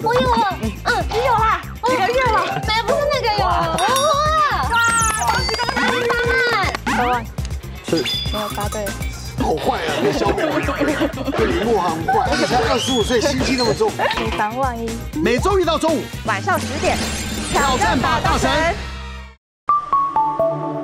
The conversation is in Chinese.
我有了，你有啦，1个月了，没，不是那个有了，哇，恭喜答案， 是没有答对。 好坏啊，这小美，这李默很坏，而且才25岁，心机那么重。 以防万一， 每周一到周五晚上10点， 挑战吧大神。